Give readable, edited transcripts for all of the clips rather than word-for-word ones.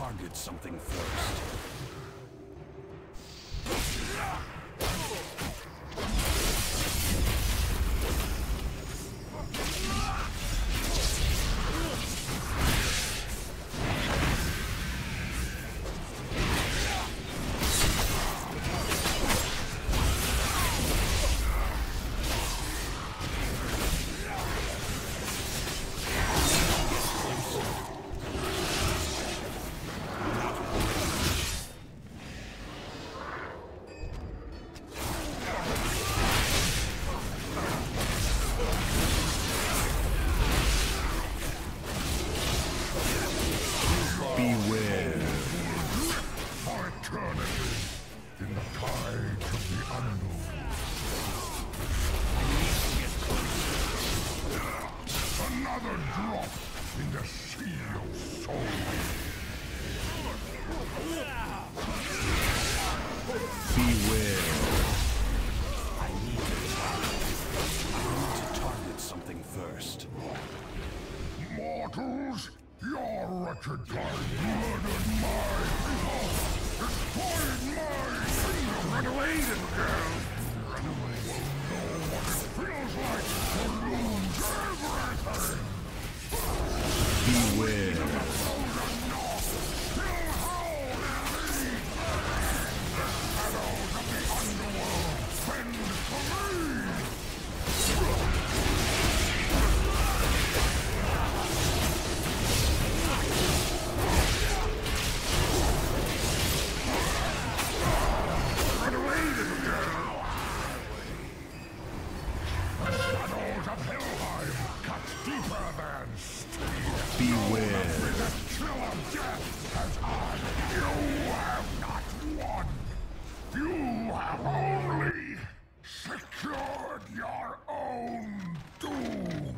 target something first. Mortals, your wretched kind murdered my people, destroyed my kingdom. Run away, little girl. Run away. Know what it feels like to lose everything. Beware. Still howl in me. The shadows of the underworld bend to me. Beware. The chill of death as I. You have not won. You have only secured your own doom.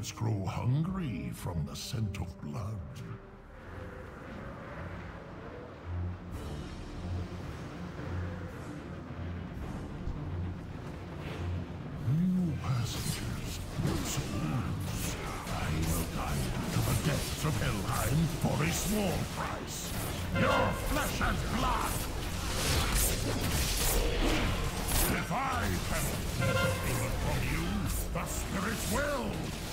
Birds grow hungry from the scent of blood. New passengers, new souls. I will guide you to the depths of Helheim for a small price. Your flesh and blood! If I cannot keep the demon from you, the spirits will!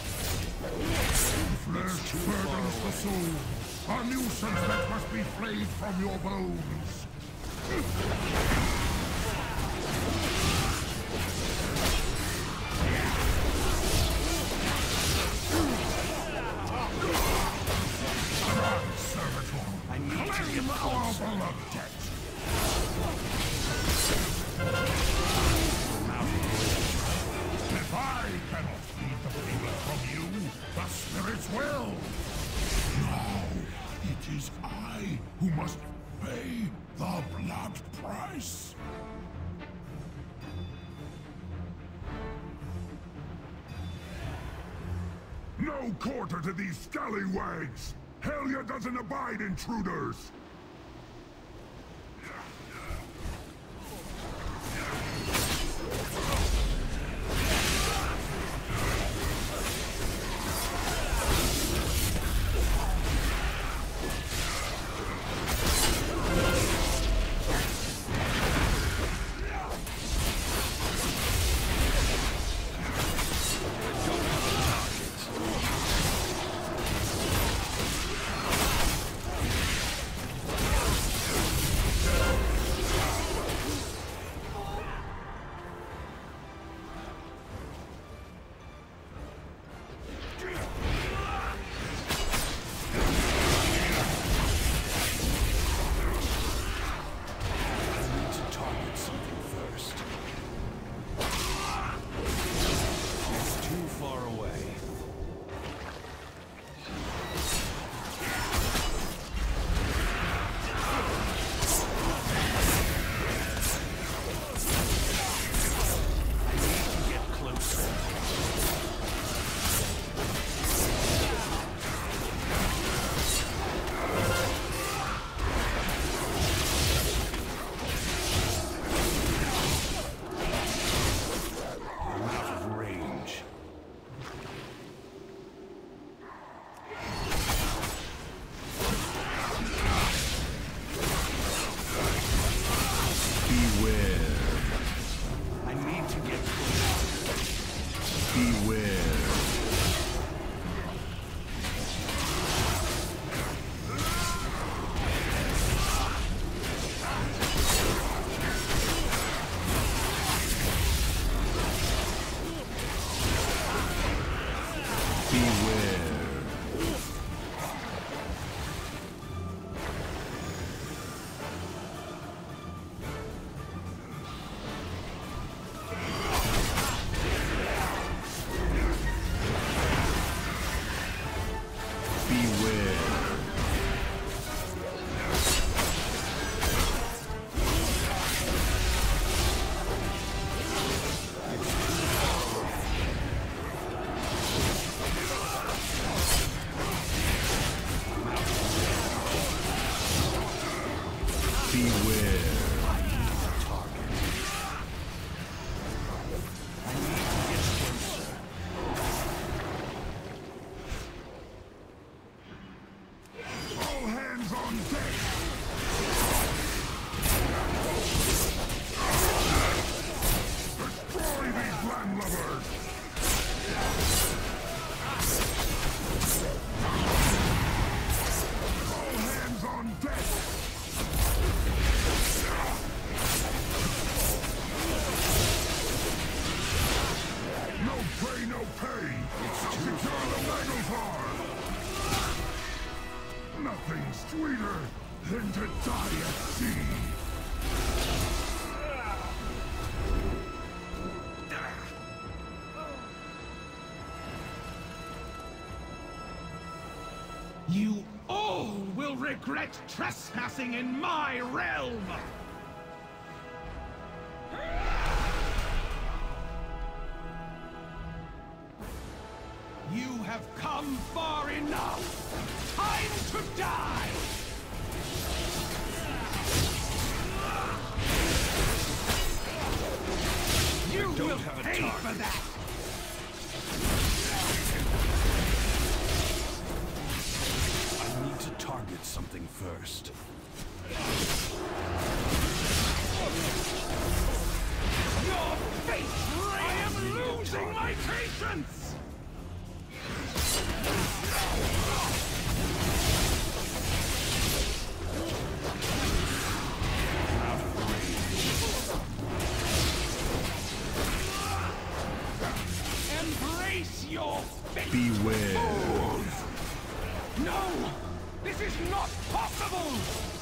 Flesh burdens the soul, a nuisance that must be flayed from your bones. I need to get our blood debt. If I cannot feed the demon from you, the spirits will. Now it is I who must pay the blood price. No quarter to these scallywags! Helya doesn't abide intruders! Sweeter than to die at sea. You all will regret trespassing in my realm! You have come far enough! Time to die! You will pay for that! I need to target something first. Your fate! I am losing my patience! Embrace your fate! Beware. Fools! No! This is not possible!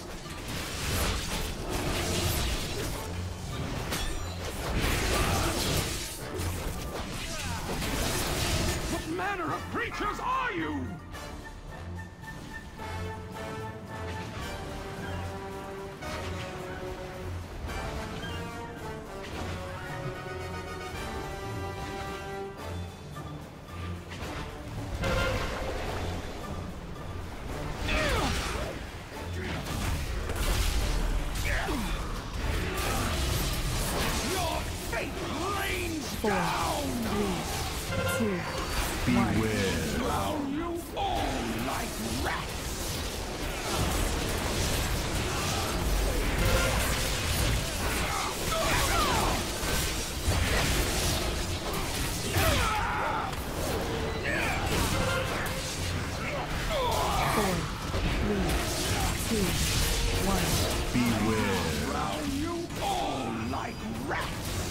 What manner of creatures are you? Your fate rains down! 3, 2, Beware. Drown you all like rats! Beware. Drown you all like rats!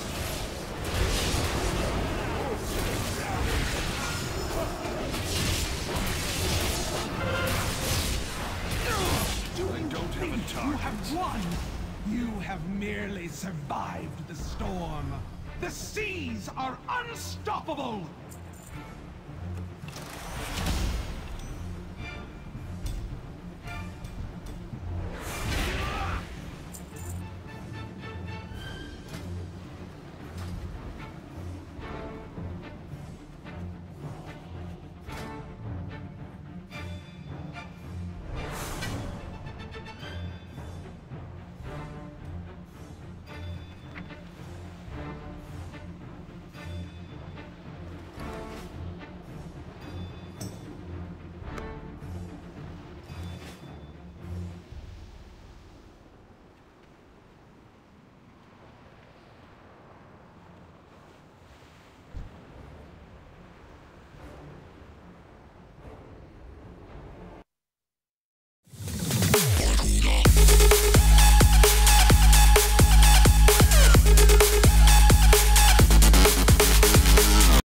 I don't have a You target. have won! You have merely survived the storm! The seas are unstoppable!